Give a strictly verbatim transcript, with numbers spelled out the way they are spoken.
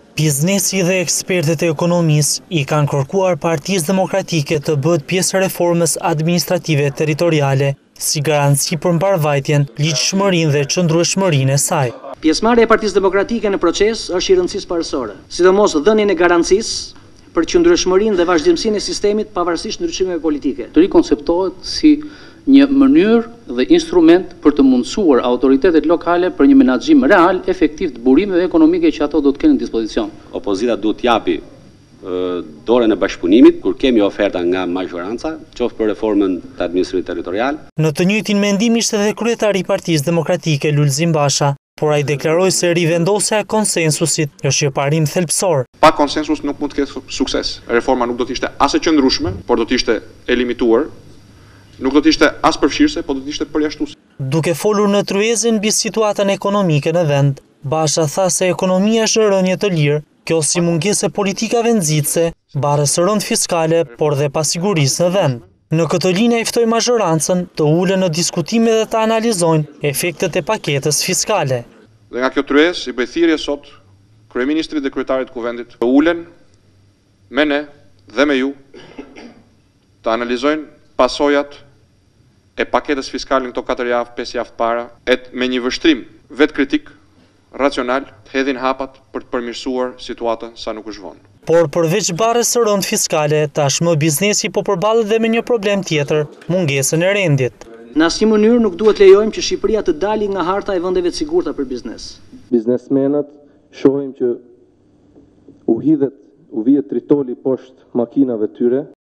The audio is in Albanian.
Biznesi dhe ekspertët e ekonomisë i kanë kërkuar Partisë Demokratike të bëhet pjesë e reformës administrative territoriale, si garanci për mbarvajtjen, ligjshmërinë dhe qëndrueshmërinë e saj. Pjesëmarrja e Partisë Demokratike në proces është i rëndësisë parësore, sidomos dhënien e garancisë për qëndrueshmërinë dhe vazhdimsinë e sistemit pavarësisht ndryshimeve politike. Të rikonceptohet si një mënyrë dhe instrument për të mundësuar autoritetet lokale për një menaxhim real, efektiv të burimeve ekonomike që ato do të kenë në dispozicion. Opozita duhet t'japi dorën e bashkëpunimit kur kemi oferta nga majoranca, qoftë për reformën të administrimit territorial. Në të njëjtin mendim ishte edhe kryetari i Partisë Demokratike Lulzim Basha, por ai deklaroi se rivendosja e konsensusit është një parim thelbësor. Pa konsensus nuk mund të ketë sukses. Reforma nuk do të ishte as e qëndrueshme, por do të ishte e limituar. Nuk do të ishte as përfshirëse, por do të ishte përjashtuese. Duke folur në tryezën mbi situatën ekonomike në vend, Basha tha se ekonomia është në rënje të lirë, kjo si mungesë e politikave nxitse, barrës së rënd fiskale, por dhe pasigurisë në vend. Në këtë linjë ai ftoi mazhorancën të ulen në diskutime dhe të analizojnë efektet e paketës fiskale. Dhe nga kjo tryezë i bëj thirrje sot kryeministrit dhe kryetarit të kuvendit të ulen me ne dhe me ju të analizojnë pasojat e paketës fiskale në këto katër javë, pesë javë para, e me një vështrim vetë kritik, racional, të hedhin hapat për të përmirësuar situatën sa nuk është vonë. Por përveç barrës së rënd fiskale, tashmë biznesi po përballet dhe me një problem tjetër, mungesën e rendit. Në asnjë mënyrë nuk duhet lejojmë që Shqipëria të dalë nga harta e vendeve të sigurta për biznes. Biznesmenët shohim që u hidhet, u vihet tritoli poshtë makinave tyre.